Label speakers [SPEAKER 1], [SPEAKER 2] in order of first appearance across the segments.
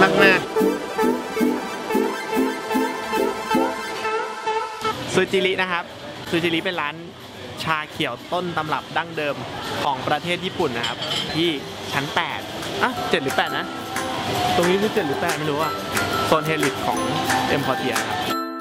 [SPEAKER 1] มากซูจิรินะครับซูจิริเป็นร้านชาเขียวต้นตำรับดั้งเดิมของประเทศญี่ปุ่นนะครับที่ชั้น8อ่ะ7หรือ8นะตรงนี้คือ7หรือ8ไม่รู้อ่ะโซนเฮลิทของเอ็มพอร์เทียครับ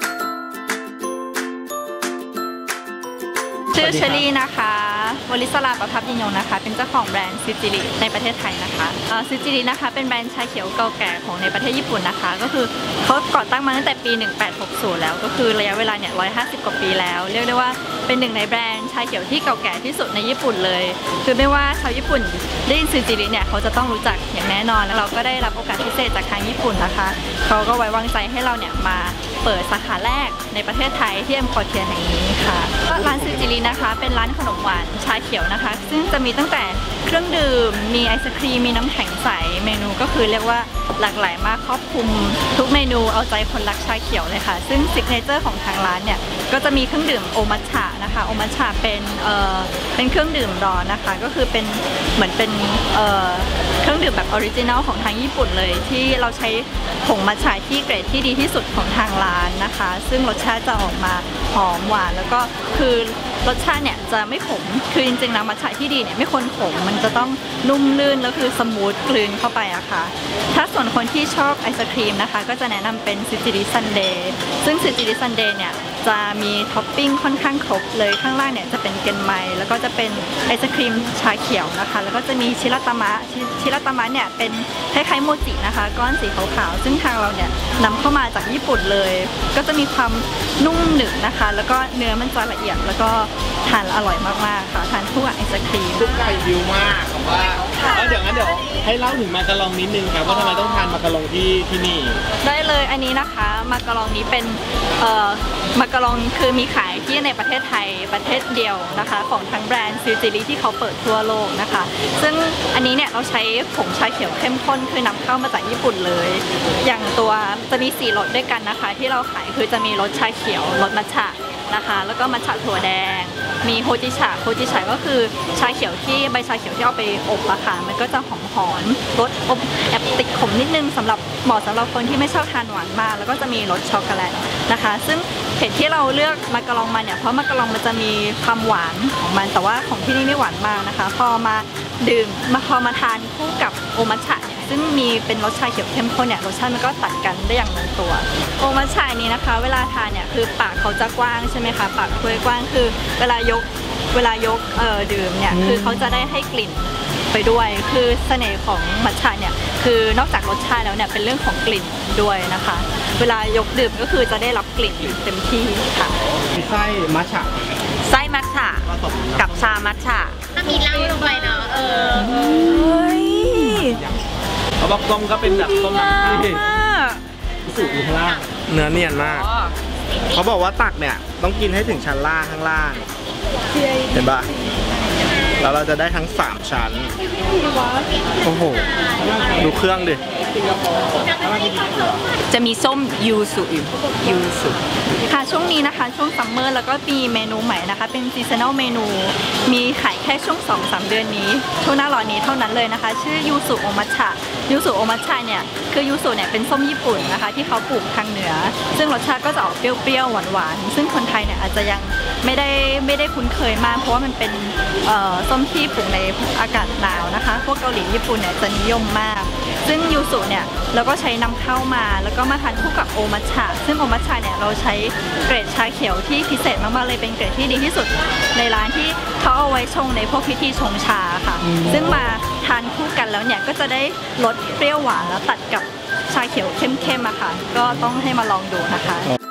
[SPEAKER 2] ชื่อเชอรี่นะคะวลิศราประภัพยินยงนะคะเป็นเจ้าของแบรนด์ซูจิริในประเทศไทยนะคะซูจิรินะคะเป็นแบรนด์ชาเขียวเก่าแก่ของในประเทศญี่ปุ่นนะคะก็คือเขาก่อตั้งมาตั้งแต่ปี 1860 แล้วก็คือระยะเวลาเนี่ย150 กว่าปีแล้วเรียกได้ว่าเป็นหนึ่งในแบรนด์ชาเขียวที่เก่าแก่ที่สุดในญี่ปุ่นเลยคือไม่ว่าชาวญี่ปุ่นได้ยินซูจิริเนี่ยเขาจะต้องรู้จักอย่างแน่นอนแล้วเราก็ได้รับโอกาสพิเศษจากทางญี่ปุ่นนะคะเขาก็ไว้วางใจให้เราเนี่ยมาเปิดสาขาแรกในประเทศไทยที่เอ็มพอร์เทียแห่งนี้ค่ะร้านซูจิรินะคะเป็นร้านขนมหวานชาเขียวนะคะซึ่งจะมีตั้งแต่เครื่องดื่มมีไอศครีมมีน้ำแข็งใสเมนูก็คือเรียกว่าหลากหลายมากครอบคลุมทุกเมนูเอาใจคนรักชาเขียวเลยค่ะซึ่งซิกเนเจอร์ของทางร้านเนี่ยก็จะมีเครื่องดื่มโอมัทฉะนะคะโอมัทฉะเป็นเครื่องดื่มร้อนนะคะก็คือเป็นเหมือนเป็นเครื่องดื่มแบบออริจินัลของทางญี่ปุ่นเลยที่เราใช้ผงมัทฉะที่เกรดที่ดีที่สุดของทางร้านนะคะซึ่งรสชาติจะออกมาหอมหวานแล้วก็คือรสชาติเนี่ยจะไม่ขมคือจริงๆแล้วมัทฉะที่ดีเนี่ยไม่ควรขมมันจะต้องนุ่มลื่นแล้วคือสมูทกลืนเข้าไปอะค่ะถ้าส่วนคนที่ชอบไอศครีมนะคะก็จะแนะนำเป็นซูจิริซันเดย์ซึ่งซูจิริซันเดย์เนี่ยจะมีท็อปปิ้งค่อนข้างครบเลยข้างล่างเนี่ยจะเป็นเกนไมแล้วก็จะเป็นไอศครีมชาเขียวนะคะแล้วก็จะมีชิราตามะเนี่ยเป็นคล้ายๆโมจินะคะก้อนสีขาวๆซึ่งทางเราเนี่ยนำเข้ามาจากญี่ปุ่นเลยก็จะมีความนุ่มหนึบนะคะแล้วก็เนื้อมันจะละเอียดแล้วก็ทานอร่อยมากๆค่ะทานคู่กับไอศครีม
[SPEAKER 1] ทุกไก่ดิวมากผมว่าแล้วเดี๋ยวให้เล่าถึงมาการองนิดนึงครับว่าทำไมต้องทานมาการองที่นี่
[SPEAKER 2] ได้เลยอันนี้นะคะมาการองนี้เป็นมาการองคือมีขายที่ในประเทศไทยประเทศเดียวนะคะของทั้งแบรนด์ซูจิริที่เขาเปิดทั่วโลกนะคะซึ่งอันนี้เนี่ยเราใช้ผงชาเขียวเข้มข้นคือนำเข้ามาจากญี่ปุ่นเลยอย่างตัวจะมี4รสด้วยกันนะคะที่เราขายคือจะมีรสชาเขียวรสมัทฉะนะคะแล้วก็มัทฉะถั่วแดงมีโฮจิฉะก็คือชาเขียวที่ใบชาเขียวที่เอาไปอบอะค่ะมันก็จะหอมรสอบแอบติดขมนิดนึงเหมาะสำหรับคนที่ไม่ชอบทานหวานมากแล้วก็จะมีรสช็อกโกแลตนะคะซึ่งเหตุที่เราเลือกมาการองมาเนี่ยเพราะมาการองมันจะมีความหวานของมันแต่ว่าของที่นี่ไม่หวานมากนะคะพอมาทานคู่กับโอมัทฉะเนี่ยซึ่งมีเป็นรสชาเขียวเข้มข้นเนี่ยรสชาติมันก็ตัดกันได้อย่างลงตัวโอมัทฉะนี้นะคะเวลาทานเนี่ยคือปากเขาจะกว้างใช่ไหมคะปากถ้วยกว้างคือเวลายกดื่มเนี่ยคือเขาจะได้ให้กลิ่นไปด้วยคือเสน่ห์ของมัทฉะเนี่ยคือนอกจากรสชาติแล้วเนี่ยเป็นเรื่องของกลิ่นด้วยนะคะเวลายกดื่มก็คือจะได้รับกลิ่นเต็มที่ค่ะ
[SPEAKER 1] มีไส้มัทฉะ
[SPEAKER 3] กับชามัทฉะ
[SPEAKER 4] ถ้ามีเหล้าลงไปเนาะ
[SPEAKER 1] เขาบอกต้มก็เป็นแบบต้มน้ำที่สูงอยู่ข้างล่างเนื้อเนียนมากเขาบอกว่าตักเนี่ยต้องกินให้ถึงชั้นล่างข้างล่างเห็นปะแล้วเราจะได้ทั้ง3ชั้นโอ้โหดูเครื่องดิ
[SPEAKER 3] จะมีส้มยูสุ
[SPEAKER 2] ค่ะช่วงนี้นะคะช่วงซัมเมอร์แล้วก็มีเมนูใหม่นะคะเป็นซีซันนอลเมนูมีขายแค่ช่วง 2-3 เดือนนี้ช่วงหน้าร้อนนี้เท่านั้นเลยนะคะชื่อยูสุโอมัทฉะเนี่ยคือยูสุเนี่ยเป็นส้มญี่ปุ่นนะคะที่เขาปลูกทางเหนือซึ่งรสชาติก็จะออกเปรี้ยวๆหวานๆซึ่งคนไทยเนี่ยอาจจะยังไม่ได้คุ้นเคยมากเพราะว่ามันเป็นส้มที่ปลูกในอากาศหนาวนะคะพวกเกาหลีญี่ปุ่นเนี่ยจะนิยมมากซึ่งยูสุเนี่ยเราก็ใช้นำเข้ามาแล้วก็มาทานคู่กับโอมัทฉะซึ่งโอมัทฉะเนี่ยเราใช้เกรดชาเขียวที่พิเศษมากๆเลยเป็นเกรดที่ดีที่สุดในร้านที่เขาเอาไว้ชงในพวกพิธีชงชาค่ะซึ่งมาทานคู่กันแล้วเนี่ยก็จะได้รสเปรี้ยวหวานแล้วตัดกับชาเขียวเข้มๆอะค่ะก็ต้องให้มาลองดูนะคะ